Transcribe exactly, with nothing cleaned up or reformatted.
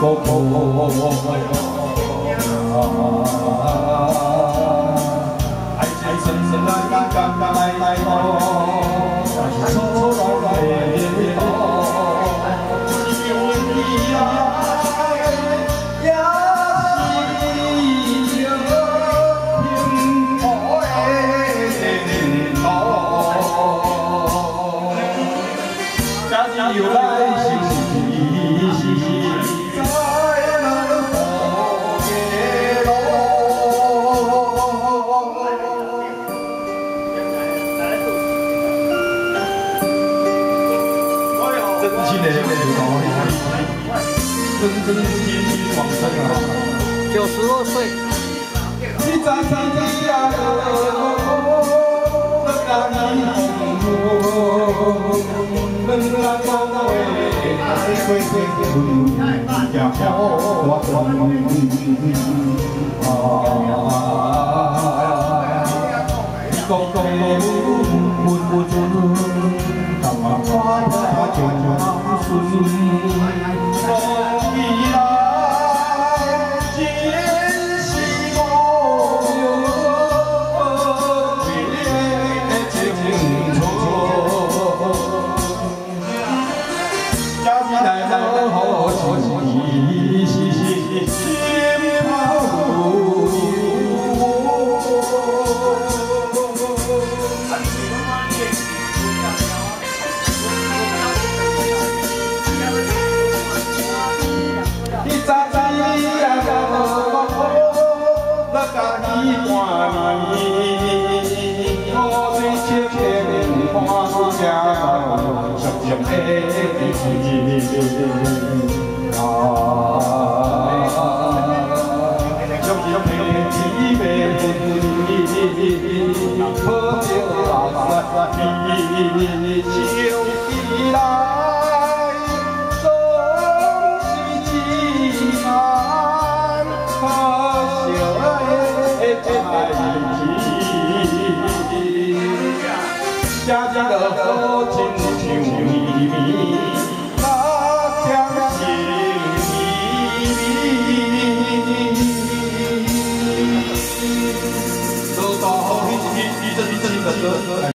爱情深深来来来来到，错来来到，只有你来也是平和的路，只有来是。 真心的真真天天往生啊！ 九十二岁。 你站在你呀，我甲你共两人讲话，过过分也好我啊！你讲讲我分不准。 花花卷顺，从未来真是我为情错，家己来来好好是是心头。 家己半年，我最切切看家，常常的啊，常常的体面，好着阿你笑起来，总是自然可笑。 家家的好亲像绵绵，那甜心蜜蜜。走到一一一阵一阵的歌。